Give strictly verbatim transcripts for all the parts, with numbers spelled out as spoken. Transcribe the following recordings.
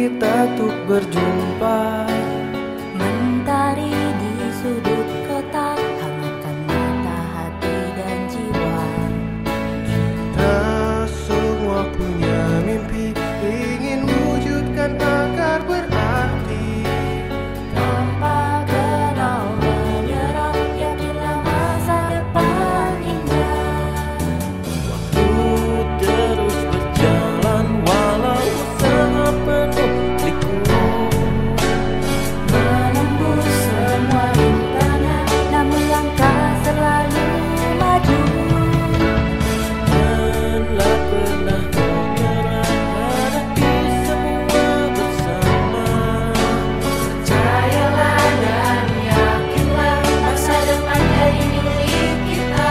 kita untuk berjumpa. Mentari di sudut kota, hangatkan mata, hati dan jiwa. Kita semua punya mimpi, ingin wujudkan agar berarti. Tanpa kenal menyerah, yakinlah masa depan indah. Waktu terus berjalan walau usaha penuh liku. Menembus semua rintangan, namun langkah selalu maju. Janganlah pernah menyerah, hadapi semua bersama. Percayalah dan yakinlah, masa depan jadi milik kita.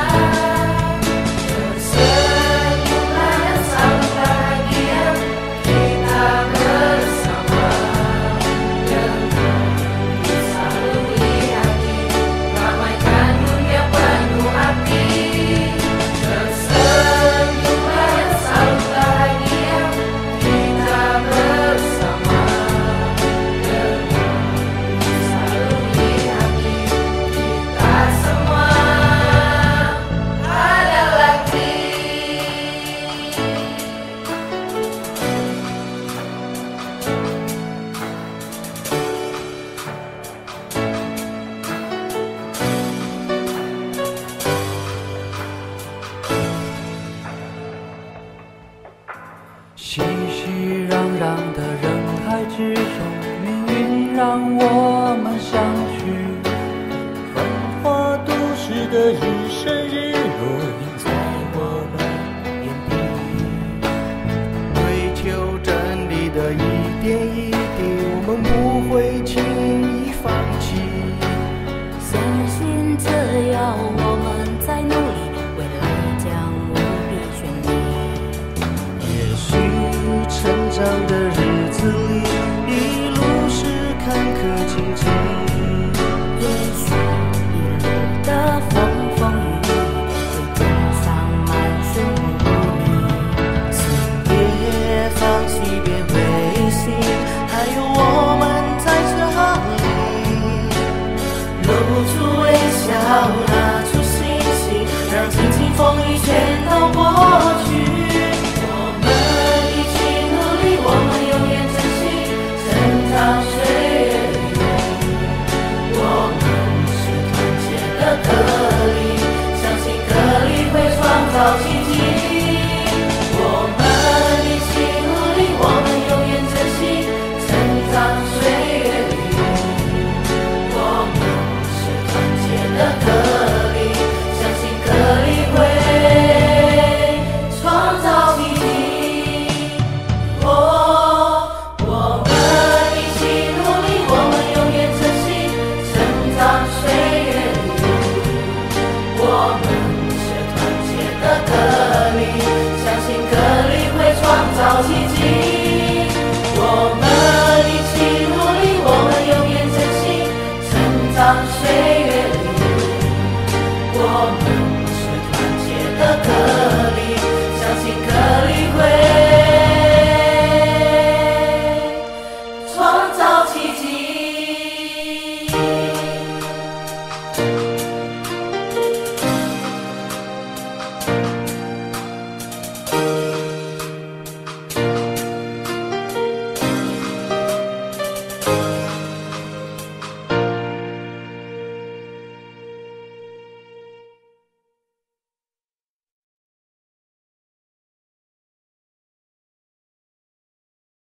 Tersenyumlah dan selalu bahagia, kita bersama. Dengan saluri hati, ramaikan dunia penuh arti. Tersenyumlah dan selalu bahagia, kita bersama. Dengan saluri hati, kita semua adalah 熙熙攘攘的人海之中，命运让我们相聚。繁华都市的日升日落，映在我们眼底。追求真理的一点一滴，我们不会轻易放弃。 相信只要我们在努力，未来将无比绚丽。 也许成长的日子里，一路是坎坷荆棘。 也许一路的风风雨雨，会走上满身污泥。 请别放弃，别灰心，还有我们在这里。 露出微笑，拿出信心，让荆棘风雨全都过去。我们一起努力，我们永远珍惜成长岁月里面。我们是团结的颗粒，相信颗粒会创造奇迹。